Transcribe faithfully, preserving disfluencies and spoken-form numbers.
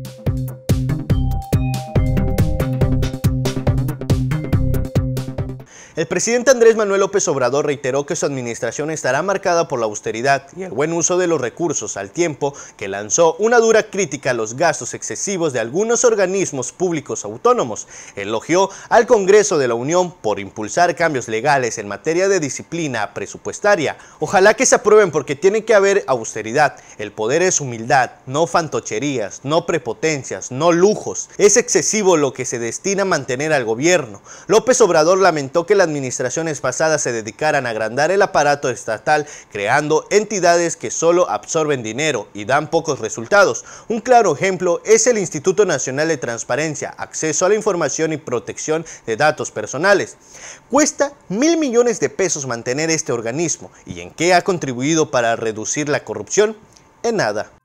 El presidente Andrés Manuel López Obrador reiteró que su administración estará marcada por la austeridad y el buen uso de los recursos, al tiempo que lanzó una dura crítica a los gastos excesivos de algunos organismos públicos autónomos. Elogió al Congreso de la Unión por impulsar cambios legales en materia de disciplina presupuestaria. Ojalá que se aprueben, porque tiene que haber austeridad. El poder es humildad, no fantocherías, no prepotencias, no lujos. Es excesivo lo que se destina a mantener al gobierno. López Obrador lamentó que la administraciones pasadas se dedicaran a agrandar el aparato estatal, creando entidades que solo absorben dinero y dan pocos resultados. Un claro ejemplo es el Instituto Nacional de Transparencia, Acceso a la Información y Protección de Datos Personales. Cuesta mil millones de pesos mantener este organismo. ¿Y en qué ha contribuido para reducir la corrupción? En nada.